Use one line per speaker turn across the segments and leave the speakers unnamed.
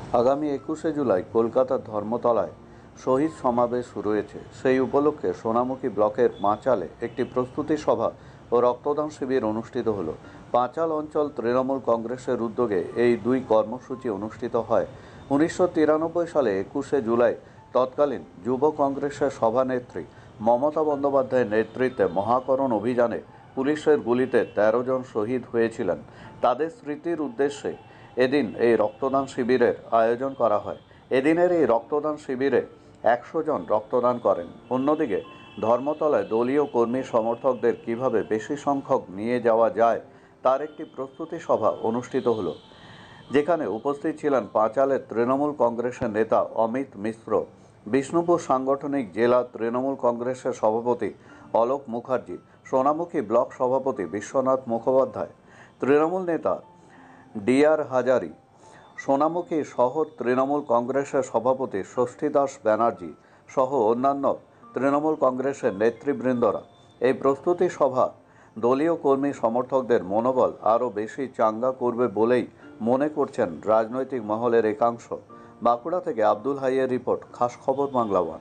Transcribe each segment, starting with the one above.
আগামী 21শে জুলাই কলকাতার ধর্মতলায় শহীদ সমাবেশ শুরু হয়েছে। সেই উপলক্ষে সোনামুখী ব্লকের পাঁচালে একটি প্রস্তুতি সভা ও রক্তদান শিবির অনুষ্ঠিত হলো। পাঁচাল অঞ্চল তৃণমূল কংগ্রেসের উদ্যোগে এই দুই কর্মসূচি অনুষ্ঠিত হয়। 1993 সালে 21শে জুলাই তৎকালীন যুব কংগ্রেসের সভানেত্রী মমতা বন্দ্যোপাধ্যায়ের নেতৃত্বে মহাকরণ অভিযানে পুলিশের গুলিতে 13 জন শহীদ হয়েছিলেন। তাদের স্মৃতির উদ্দেশ্যে এদিন এই রক্তদান শিবিরের আয়োজন করা হয়। এদিনের এই রক্তদান শিবিরে 100 জন রক্তদান করেন। অন্যদিকে ধর্মতলায় দলীয় কর্মী সমর্থকদের কিভাবে বেশি সংখ্যক নিয়ে যাওয়া যায় তার একটি প্রস্তুতি সভা অনুষ্ঠিত হলো, যেখানে উপস্থিত ছিলেন পাঁচালের তৃণমূল কংগ্রেসের নেতা অমিত মিশ্র, বিষ্ণুপুর সাংগঠনিক জেলা তৃণমূল কংগ্রেসের সভাপতি অলোক মুখার্জি, সোনামুখী ব্লক সভাপতি বিশ্বনাথ মুখোপাধ্যায়, তৃণমূল নেতা ডিআর হাজারি, সোনামুখী শহর তৃণমূল কংগ্রেসের সভাপতি ষষ্ঠী দাস ব্যানার্জি সহ অন্যান্য তৃণমূল কংগ্রেসের নেতৃবৃন্দরা। এই প্রস্তুতি সভা দলীয় কর্মী সমর্থকদের মনোবল আরও বেশি চাঙ্গা করবে বলেই মনে করছেন রাজনৈতিক মহলের একাংশ। বাঁকুড়া থেকে আব্দুল হাইয়ের রিপোর্ট, খাস খবর বাংলা ওয়ান।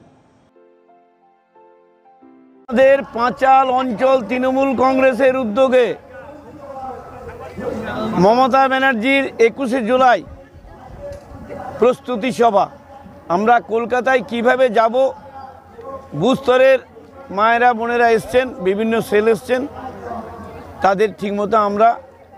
আমাদের পাঁচাল অঞ্চল তৃণমূল কংগ্রেসের উদ্যোগে মমতা ব্যানার্জির 21শে জুলাই প্রস্তুতি সভা। আমরা কলকাতায় কিভাবে যাব, বুথ স্তরের মায়েরা বোনেরা এসছেন, বিভিন্ন সেল এসছেন, তাদের ঠিকমতো আমরা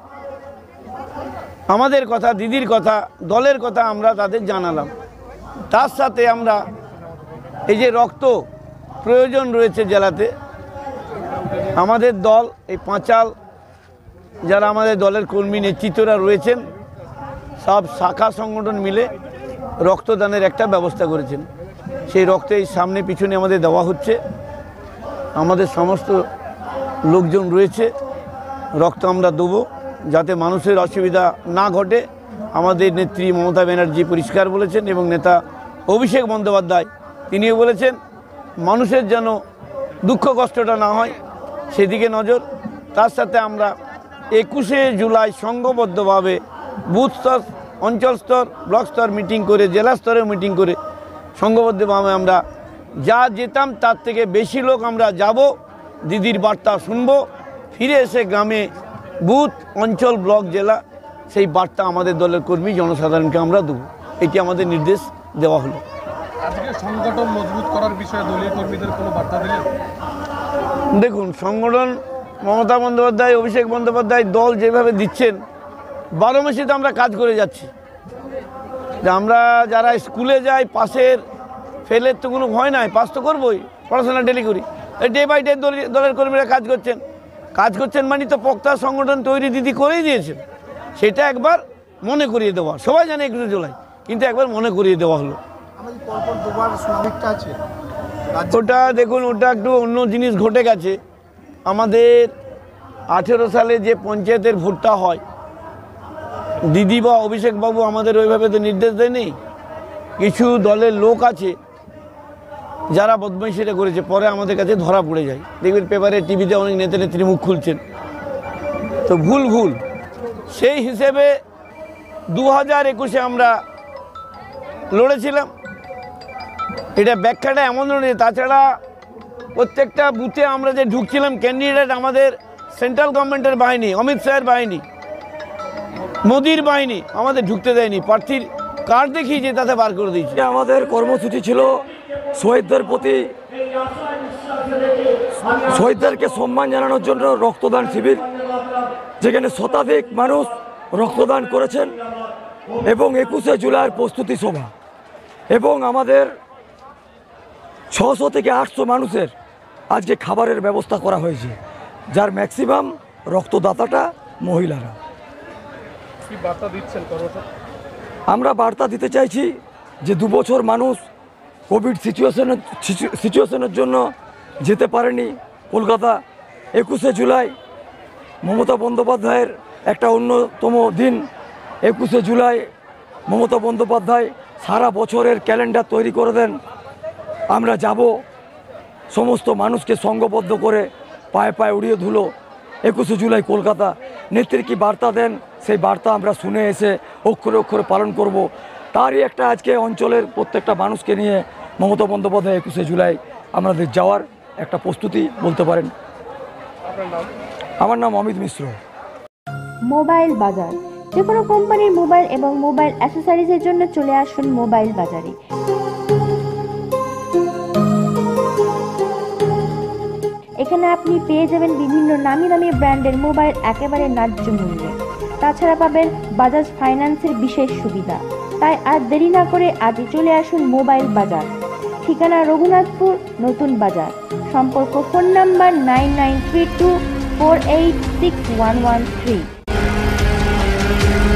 আমাদের কথা, দিদির কথা, দলের কথা আমরা তাদের জানালাম। তার সাথে আমরা এই যে রক্ত প্রয়োজন রয়েছে জেলাতে, আমাদের দল এই পাঁচাল যারা আমাদের দলের কর্মী নেতৃত্বরা রয়েছেন, সব শাখা সংগঠন মিলে রক্তদানের একটা ব্যবস্থা করেছেন। সেই রক্ত এই সামনে পিছনে আমাদের দেওয়া হচ্ছে। আমাদের সমস্ত লোকজন রয়েছে, রক্ত আমরা দেবো যাতে মানুষের অসুবিধা না ঘটে। আমাদের নেত্রী মমতা ব্যানার্জি পরিষ্কার বলেছেন এবং নেতা অভিষেক বন্দ্যোপাধ্যায় তিনিও বলেছেন মানুষের যেন দুঃখ কষ্টটা না হয় সেদিকে নজর। তার সাথে আমরা 21শে জুলাই সংঘবদ্ধভাবে বুথ স্তর, অঞ্চল স্তর, ব্লক স্তর মিটিং করে, জেলা স্তরে মিটিং করে সংঘবদ্ধভাবে আমরা যা যেতাম তার থেকে বেশি লোক আমরা যাব, দিদির বার্তা শুনবো, ফিরে এসে গ্রামে বুথ, অঞ্চল, ব্লক, জেলা সেই বার্তা আমাদের দলের কর্মী জনসাধারণকে আমরা দেবো। এটি আমাদের নির্দেশ দেওয়া হলো।
আজকে সংগঠন মজবুত করার বিষয়ে দলীয় কর্মীদের কোনো বার্তা দিলেন?
দেখুন, সংগঠন মমতা বন্দ্যোপাধ্যায়, অভিষেক বন্দ্যোপাধ্যায় দল যেভাবে দিচ্ছেন 12 মাসে তো আমরা কাজ করে যাচ্ছি। আমরা যারা স্কুলে যাই, পাশের ফেলের তো কোনো ভয় নাই, পাস তো করবোই, পড়াশোনা ডেলি করি। এই ডে বাই ডে দলের কর্মীরা কাজ করছেন মানে তো পক্তা সংগঠন তৈরি দিদি করেই দিয়েছেন। সেটা একবার মনে করিয়ে দেওয়া, সবাই জানে 21শে জুলাই, কিন্তু একবার মনে করিয়ে দেওয়া হলো। ওটা দেখুন, ওটা একটু অন্য জিনিস ঘটে গেছে। আমাদের 18 সালে যে পঞ্চায়েতের ভোটটা হয়, দিদি বা অভিষেকবাবু আমাদের ওইভাবে তো নির্দেশ দেয়নি। কিছু দলের লোক আছে যারা বদমাইশিটা করেছে, পরে আমাদের কাছে ধরা পড়ে যায়। দেখবেন পেপারে, টিভিতে অনেক নেতা নেত্রী মুখ খুলছেন, তো ভুল সেই হিসেবে 2021-এ আমরা লড়েছিলাম। এটা ব্যাখ্যাটা এমন নয়। তাছাড়া প্রত্যেকটা বুথে আমরা যে ঢুকছিলাম, ক্যান্ডিডেট আমাদের সেন্ট্রাল গভর্নমেন্টের বাহিনী, অমিত শাহের বাহিনী, মোদির বাহিনী আমাদের ঢুকতে দেয়নি। প্রার্থীর কার্ড দেখিয়েছে, তাতে বার করে দিয়েছে।
আমাদের কর্মসূচি ছিল শহীদদের প্রতি, শহীদদেরকে সম্মান জানানোর জন্য রক্তদান শিবির, যেখানে শতাধিক মানুষ রক্তদান করেছেন, এবং 21শে জুলাইয়ের প্রস্তুতি সভা, এবং আমাদের 600 থেকে 800 মানুষের আজকে খাবারের ব্যবস্থা করা হয়েছে, যার ম্যাক্সিমাম রক্তদাতাটা মহিলারা।
কি বার্তা দিচ্ছেন?
আমরা বার্তা দিতে চাইছি যে 2 বছর মানুষ কোভিড সিচুয়েশনের জন্য যেতে পারেনি কলকাতা। 21শে জুলাই মমতা বন্দ্যোপাধ্যায়ের একটা অন্যতম দিন। 21শে জুলাই মমতা বন্দ্যোপাধ্যায় সারা বছরের ক্যালেন্ডার তৈরি করে দেন। আমরা যাব, সমস্ত মানুষকে সংঘবদ্ধ করে পায়ে পায়ে উড়িয়ে ধুলো 21শে জুলাই কলকাতা। নেত্রী কি বার্তা দেন, সেই বার্তা আমরা শুনে এসে অক্ষরে অক্ষরে পালন করব। তারই একটা আজকে অঞ্চলের প্রত্যেকটা মানুষকে নিয়ে মমতা বন্দ্যোপাধ্যায় 21শে জুলাই আমাদের যাওয়ার একটা প্রস্তুতি বলতে পারেন। আমার নাম অমিত মিশ্র।
মোবাইল বাজার, যে কোনো কোম্পানির মোবাইল এবং মোবাইল অ্যাসেসরিজের জন্য চলে আসুন মোবাইল বাজারে। এখানে আপনি পেয়ে যাবেন বিভিন্ন নামি দামি ব্র্যান্ডের মোবাইল একেবারে ন্যায্য মূল্যে। তাছাড়া পাবেন বাজাজ ফাইন্যান্সের বিশেষ সুবিধা। তাই আর দেরি না করে আজই চলে আসুন মোবাইল বাজার। ঠিকানা রঘুনাথপুর নতুন বাজার। সম্পর্ক ফোন নাম্বার 9932486113।